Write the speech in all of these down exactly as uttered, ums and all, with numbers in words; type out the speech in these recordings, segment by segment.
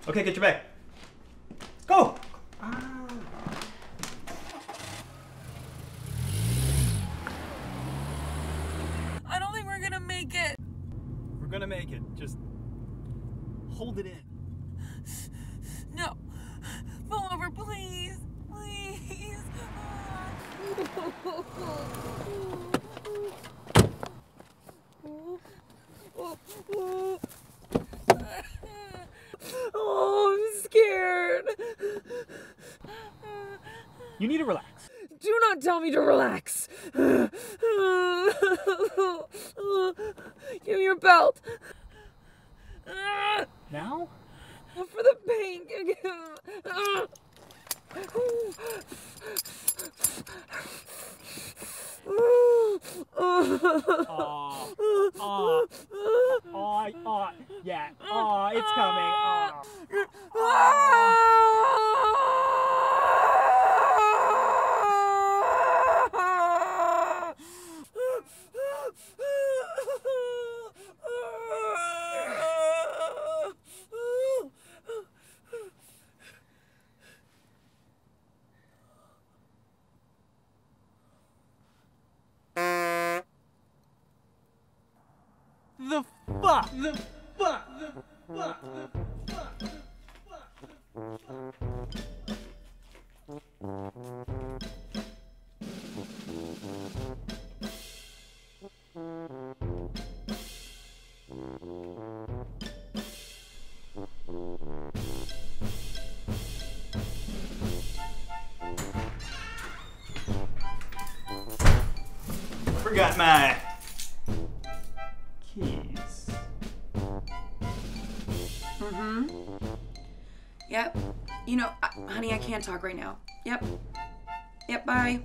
Okay, get your bag. Go! Ah. I don't think we're gonna make it. We're gonna make it. Just hold it in. No. Pull over, please. Please. Oh, I'm scared. You need to relax. Do not tell me to relax. Give me your belt. Now? For the pain. Oh, oh, oh, oh, yeah, oh, it's coming, oh. The fuck? The fuck? The fuck? The fuck? The Forgot my keys. Mm-hmm. Yep. You know, uh, honey, I can't talk right now. Yep. Yep, bye.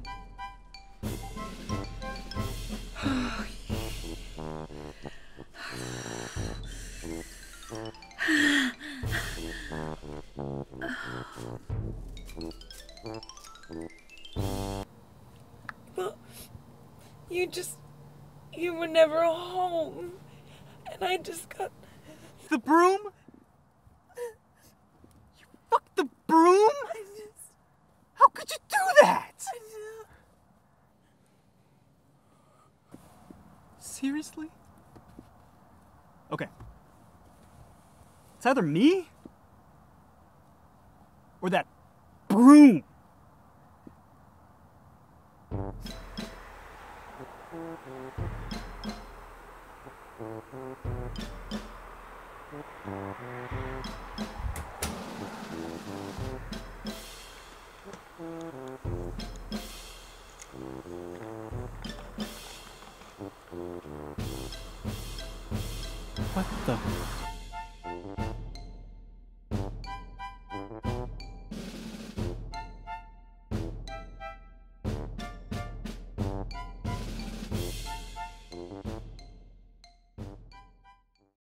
Well, you just, you were never home, and I just got... The broom? You fucked the broom? I just... How could you do that? I just... Seriously? Okay. It's either me or that broom. What the?